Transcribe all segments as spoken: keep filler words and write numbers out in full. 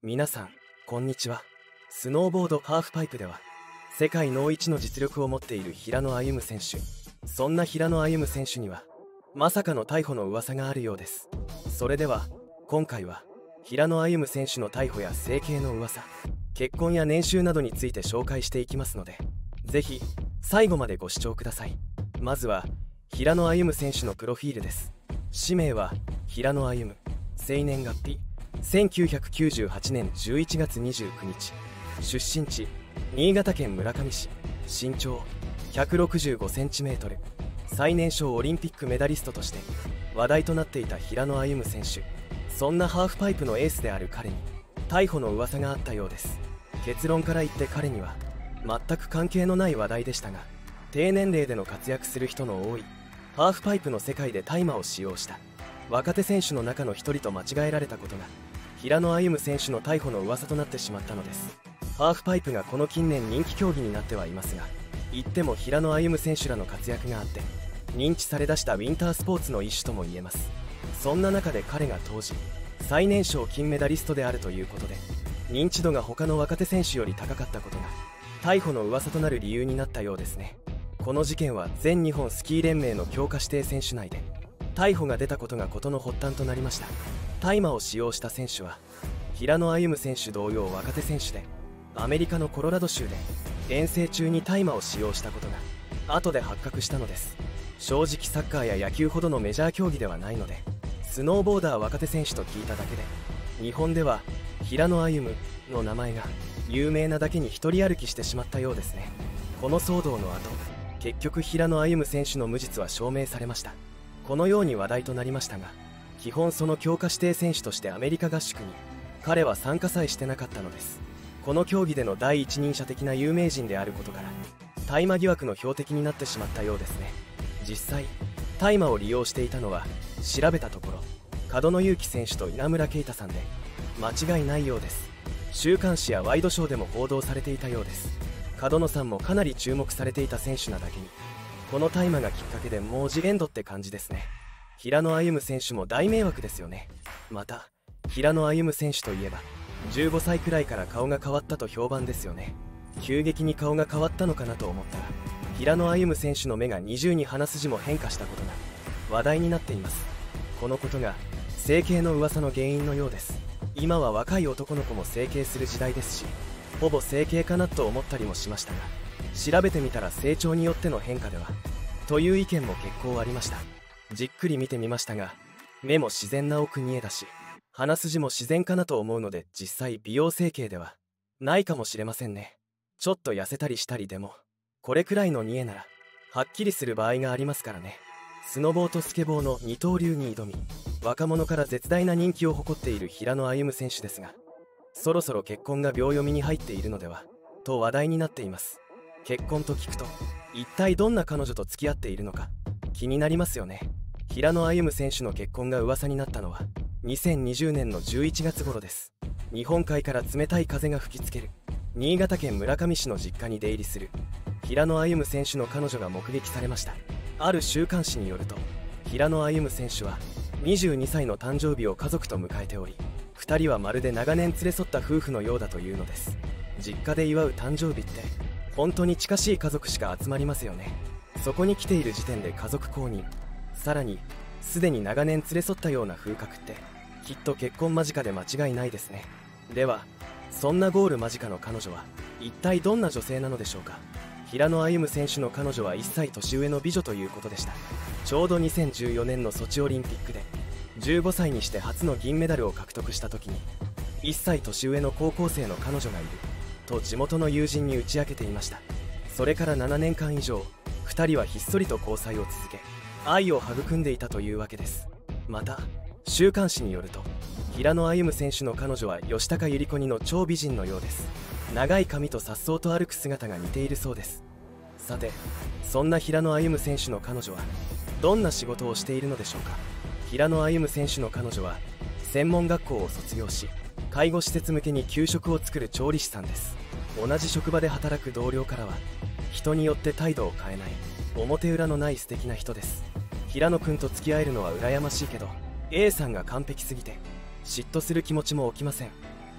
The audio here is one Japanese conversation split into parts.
皆さんこんにちは。スノーボードハーフパイプでは世界ノーイチの実力を持っている平野歩夢選手。そんな平野歩夢選手にはまさかの逮捕の噂があるようです。それでは今回は平野歩夢選手の逮捕や整形の噂、結婚や年収などについて紹介していきますので、ぜひ最後までご視聴ください。まずは平野歩夢選手のプロフィールです。氏名は平野歩夢、生年月日せんきゅうひゃくきゅうじゅうはちねんじゅういちがつにじゅうくにち、出身地新潟県村上市、身長ひゃくろくじゅうごセンチメートル、最年少オリンピックメダリストとして話題となっていた平野歩夢選手。そんなハーフパイプのエースである彼に逮捕の噂があったようです。結論から言って彼には全く関係のない話題でしたが、低年齢での活躍する人の多いハーフパイプの世界で大麻を使用した若手選手の中の一人と間違えられたことが平野歩夢選手の逮捕の噂となってしまったのです。ハーフパイプがこの近年人気競技になってはいますが、言っても平野歩夢選手らの活躍があって認知されだしたウィンタースポーツの一種とも言えます。そんな中で彼が当時最年少金メダリストであるということで、認知度が他の若手選手より高かったことが逮捕の噂となる理由になったようですね。この事件は全日本スキー連盟の強化指定選手内で逮捕が出たことが事の発端となりました。大麻を使用した選手は平野歩夢選手同様若手選手で、アメリカのコロラド州で遠征中に大麻を使用したことが後で発覚したのです。正直サッカーや野球ほどのメジャー競技ではないので、スノーボーダー若手選手と聞いただけで、日本では平野歩夢の名前が有名なだけに一人歩きしてしまったようですね。この騒動の後、結局平野歩夢選手の無実は証明されました。このように話題となりましたが、基本その強化指定選手としてアメリカ合宿に彼は参加さえしてなかったのです。この競技での第一人者的な有名人であることから大麻疑惑の標的になってしまったようですね。実際大麻を利用していたのは調べたところ角野裕樹選手と稲村圭太さんで間違いないようです。週刊誌やワイドショーでも報道されていたようです。角野さんもかなり注目されていた選手なだけに、この大麻がきっかけでもうジエンドって感じですね。平野歩夢選手も大迷惑ですよね。また平野歩夢選手といえばじゅうごさいくらいから顔が変わったと評判ですよね。急激に顔が変わったのかなと思ったら、平野歩夢選手の目が二重に鼻筋も変化したことが話題になっています。このことが整形の噂の原因のようです。今は若い男の子も整形する時代ですし、ほぼ整形かなと思ったりもしましたが、調べてみたら成長によっての変化ではという意見も結構ありました。じっくり見てみましたが、目も自然な奥に絵だし鼻筋も自然かなと思うので、実際美容整形ではないかもしれませんね。ちょっと痩せたりしたりでもこれくらいの見えならはっきりする場合がありますからね。スノボーとスケボーの二刀流に挑み、若者から絶大な人気を誇っている平野歩夢選手ですが、そろそろ結婚が秒読みに入っているのではと話題になっています。結婚と聞くと一体どんな彼女と付き合っているのか気になりますよね。平野歩夢選手の結婚が噂になったのはにせんにじゅうねんのじゅういちがつ頃です。日本海から冷たい風が吹きつける新潟県村上市の実家に出入りする平野歩夢選手の彼女が目撃されました。ある週刊誌によると、平野歩夢選手はにじゅうにさいの誕生日を家族と迎えており、ふたりはまるで長年連れ添った夫婦のようだというのです。実家で祝う誕生日って本当に近しい家族しか集まりますよね。そこに来ている時点で家族公認、さらにすでに長年連れ添ったような風格って、きっと結婚間近で間違いないですね。ではそんなゴール間近の彼女は一体どんな女性なのでしょうか。平野歩夢選手の彼女はいっさい年上の美女ということでした。ちょうどにせんじゅうよねんのソチオリンピックでじゅうごさいにして初の銀メダルを獲得した時に、いっさい年上の高校生の彼女がいると地元の友人に打ち明けていました。それからななねんかん以上ふたりはひっそりと交際を続け、愛を育んでいたというわけです。また週刊誌によると、平野歩夢選手の彼女は吉高由里子似の超美人のようです。長い髪と颯爽と歩く姿が似ているそうです。さてそんな平野歩夢選手の彼女はどんな仕事をしているのでしょうか。平野歩夢選手の彼女は専門学校を卒業し、介護施設向けに給食を作る調理師さんです。同じ職場で働く同僚からは、人によって態度を変えない表裏のない素敵な人です、平野くんと付き合えるのは羨ましいけど A さんが完璧すぎて嫉妬する気持ちも起きません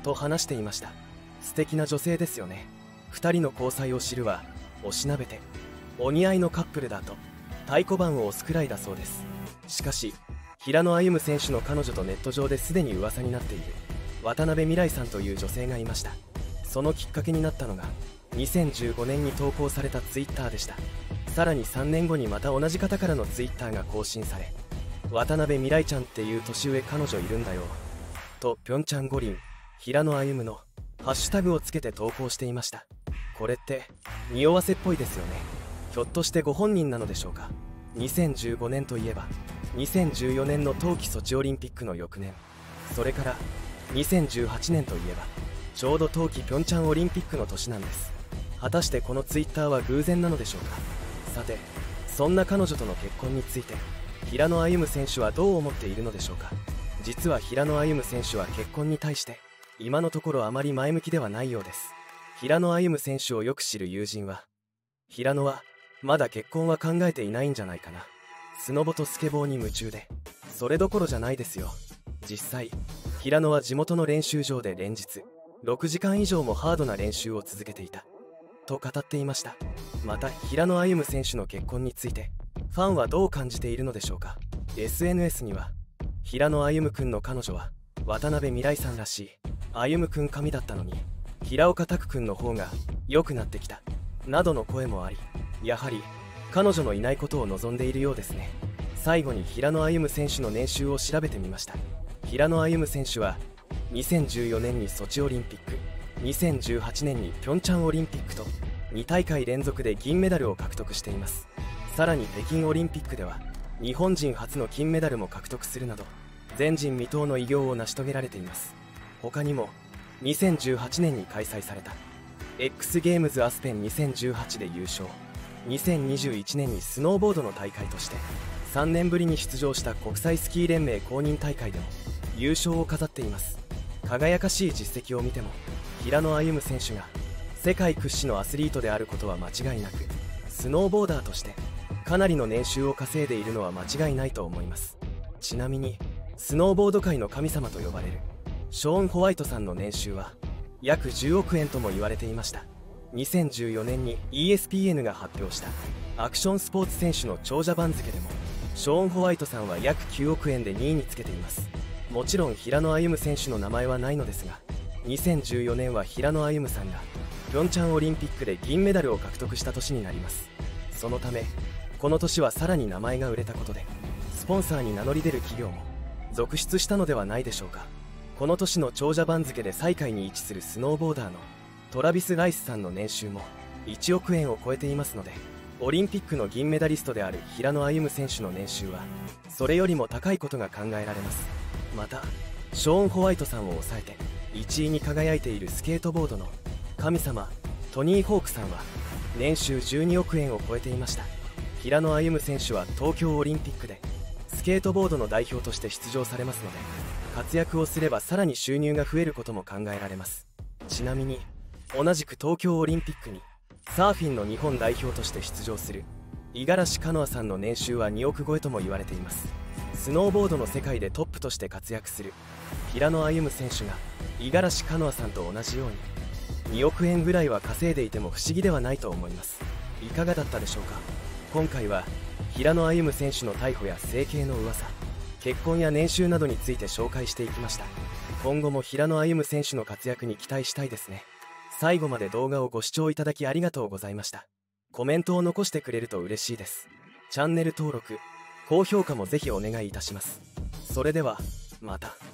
と話していました。素敵な女性ですよね。ふたりの交際を知るはおしなべてお似合いのカップルだと太鼓判を押すくらいだそうです。しかし平野歩夢選手の彼女とネット上ですでに噂になっている渡辺未来さんという女性がいました。そのきっかけになったのがにせんじゅうごねんに投稿されたツイッターでした。さらにさんねんごにまた同じ方からのツイッターが更新され、渡辺未来ちゃんっていう年上彼女いるんだよとピョンチャン五輪平野歩夢のハッシュタグをつけて投稿していました。これって匂わせっぽいですよね。ひょっとしてご本人なのでしょうか。にせんじゅうごねんといえばにせんじゅうよねんの冬季ソチオリンピックの翌年、それからにせんじゅうはちねんといえばちょうど冬季ピョンチャンオリンピックの年なんです。果たしてこのツイッターは偶然なのでしょうか。さて、そんな彼女との結婚について平野歩夢選手はどう思っているのでしょうか。実は平野歩夢選手は結婚に対して今のところあまり前向きではないようです。平野歩夢選手をよく知る友人は、平野はまだ結婚は考えていないんじゃないかな、スノボとスケボーに夢中で、それどころじゃないですよ。実際平野は地元の練習場で連日ろくじかん以上もハードな練習を続けていたと語っていました。また平野歩夢選手の結婚についてファンはどう感じているのでしょうか。 エスエヌエス には平野歩夢君の彼女は渡辺未来さんらしい、歩夢君神だったのに平岡拓君の方が良くなってきたなどの声もあり、やはり彼女のいないことを望んでいるようですね。最後に平野歩夢選手の年収を調べてみました。平野歩夢選手はにせんじゅうよねんにソチオリンピック、にせんじゅうはちねんにピョンチャンオリンピックとに大会連続で銀メダルを獲得しています。さらに北京オリンピックでは日本人初の金メダルも獲得するなど前人未到の偉業を成し遂げられています。他にもにせんじゅうはちねんに開催された X ゲームズアスペンにせんじゅうはちで優勝、にせんにじゅういちねんにスノーボードの大会としてさんねんぶりに出場した国際スキー連盟公認大会でも優勝を飾っています。輝かしい実績を見ても平野歩夢選手が世界屈指のアスリートであることは間違いなく、スノーボーダーとしてかなりの年収を稼いでいるのは間違いないと思います。ちなみにスノーボード界の神様と呼ばれるショーン・ホワイトさんの年収は約じゅうおくえんとも言われていました。にせんじゅうよねんに イーエスピーエヌ が発表したアクションスポーツ選手の長者番付でもショーン・ホワイトさんは約きゅうおくえんでにいにつけています。もちろん平野歩夢選手の名前はないのですが、にせんじゅうよねんは平野歩夢さんがピョンチャンオリンピックで銀メダルを獲得した年になります。そのためこの年はさらに名前が売れたことでスポンサーに名乗り出る企業も続出したのではないでしょうか。この年の長者番付で最下位に位置するスノーボーダーのトラビス・ライスさんの年収もいちおくえんを超えていますので、オリンピックの銀メダリストである平野歩夢選手の年収はそれよりも高いことが考えられます。またショーン・ホワイトさんを抑えていちいに輝いているスケートボードの神様トニー・ホークさんは年収じゅうにおくえんを超えていました。平野歩夢選手は東京オリンピックでスケートボードの代表として出場されますので、活躍をすればさらに収入が増えることも考えられます。ちなみに同じく東京オリンピックにサーフィンの日本代表として出場する五十嵐カノアさんの年収はにおく超えとも言われています。スノーボードの世界でトップとして活躍する平野歩夢選手が五十嵐カノアさんと同じようににおくえんぐらいは稼いでいても不思議ではないと思います。いかがだったでしょうか。今回は平野歩夢選手の逮捕や整形の噂、結婚や年収などについて紹介していきました。今後も平野歩夢選手の活躍に期待したいですね。最後まで動画をご視聴いただきありがとうございました。コメントを残してくれると嬉しいです。チャンネル登録、高評価もぜひお願いいたします。それではまた。